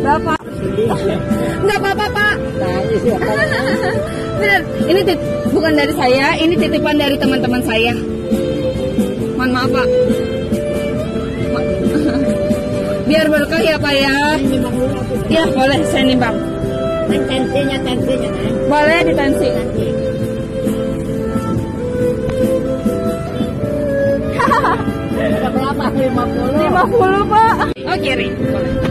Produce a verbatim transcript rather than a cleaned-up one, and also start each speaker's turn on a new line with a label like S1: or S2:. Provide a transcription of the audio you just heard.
S1: Berapa? Nggak apa-apa, Pak. Bener, ini tit bukan dari saya, ini titipan dari teman-teman saya. Mohon maaf, Pak. Ma Biar berkah ya, Pak ya. Ya, boleh saya nimbang.
S2: Tensinya, tensinya.
S1: Boleh ditensi.
S2: Ada berapa? lima puluh.
S1: lima puluh, Pak. Oh, kiri. Boleh.